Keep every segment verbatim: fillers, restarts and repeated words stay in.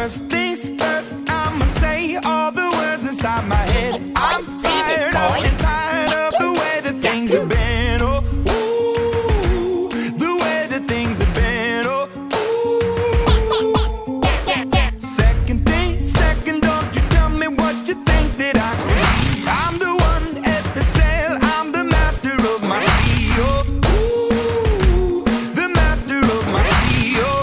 First things first, I'ma say all the words inside my head. I'm fired up and tired of the way that things have been. Oh, ooh, the way that things have been. Oh, ooh. Second thing, second, don't you tell me what you think that I can be. I'm the one at the sail, I'm the master of my sea. Oh, ooh, the master of my sea. Oh,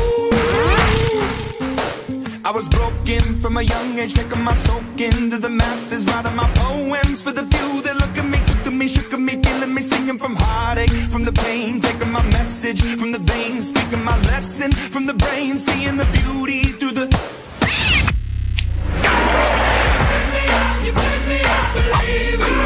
I was broken from a young age, taking my soak into the masses, writing my poems for the few that look at me, took to me, shook at me, feeling me, singing from heartache, from the pain, taking my message from the veins, speaking my lesson from the brain, seeing the beauty through the. You bring me up, believe it.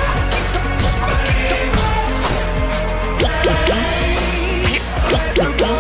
Look